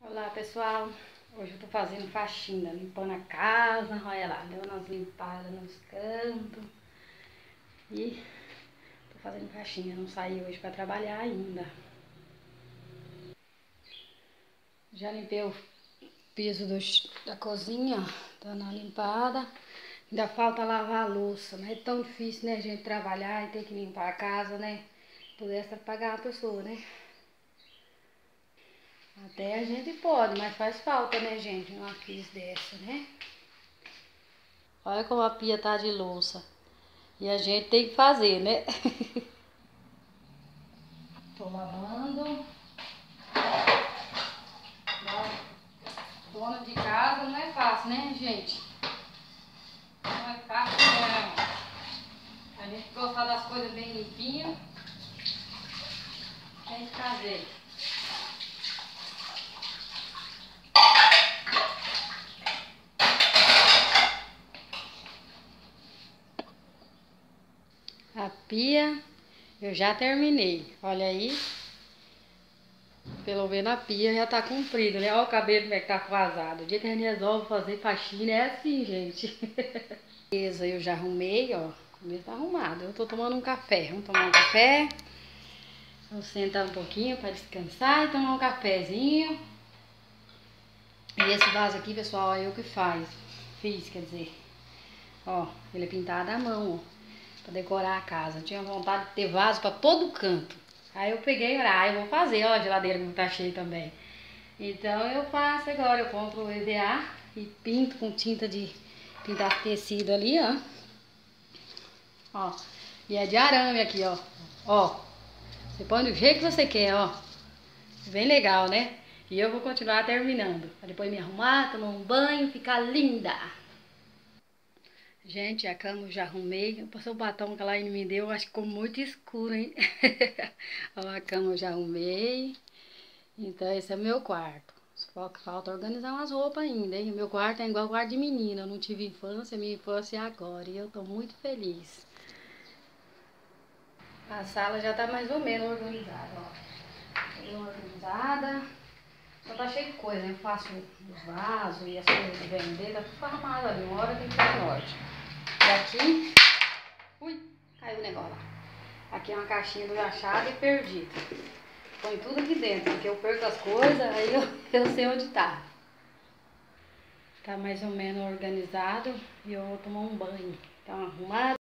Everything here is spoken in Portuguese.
Olá pessoal, hoje eu tô fazendo faxina, limpando a casa, olha lá, deu umas limpadas nos cantos e tô fazendo faxina, não saí hoje pra trabalhar ainda. Já limpei o piso da cozinha, dando uma limpada, ainda falta lavar a louça, mas é tão difícil, né, gente, trabalhar e ter que limpar a casa, né, pudesse pagar a pessoa, né. Até a gente pode, mas faz falta, né, gente, uma pia dessa, né. Olha como a pia tá de louça. E a gente tem que fazer, né? Tô lavando. Dona de casa não é fácil, né, gente? Não é fácil, não. A gente gosta das coisas bem limpinhas. Tem que fazer. A pia eu já terminei. Olha aí. Pelo menos a pia já tá comprida, né? Olha o cabelo como é que tá vazado. O dia que a gente resolve fazer faxina é assim, gente. Beleza, eu já arrumei, ó. O meu tá arrumado. Eu tô tomando um café. Vamos tomar um café. Vou sentar um pouquinho para descansar e tomar um cafezinho. E esse vaso aqui, pessoal, é eu que fiz, quer dizer. Ó, ele é pintado à mão, ó. Pra decorar a casa. Eu tinha vontade de ter vaso pra todo canto. Aí eu peguei, eu vou fazer, ó, a geladeira que tá cheia também. Então eu faço agora, eu compro o EVA e pinto com tinta de pintar tecido ali, ó. Ó, e é de arame aqui, ó. Ó, você põe do jeito que você quer, ó. Bem legal, né? E eu vou continuar terminando. Pra depois me arrumar, tomar um banho, ficar linda. Gente, a cama eu já arrumei. Eu passei o batom que ela ainda me deu, acho que ficou muito escuro, hein? Ó, a cama eu já arrumei. Então esse é o meu quarto. Falta organizar umas roupas ainda, hein? Meu quarto é igual o quarto de menina. Eu não tive infância, minha infância é agora. E eu tô muito feliz. A sala já tá mais ou menos organizada, ó. Bem organizada. Só tá cheio de coisa, né? Eu faço os vasos e as coisas de vender, tá tudo arrumado ali. Uma hora tem que estar em ordem. E aqui, ui, caiu o negócio lá. Aqui é uma caixinha do achado e perdido. Põe tudo aqui dentro, porque eu perco as coisas, aí eu sei onde tá. Tá mais ou menos organizado e eu vou tomar um banho. Tá arrumado.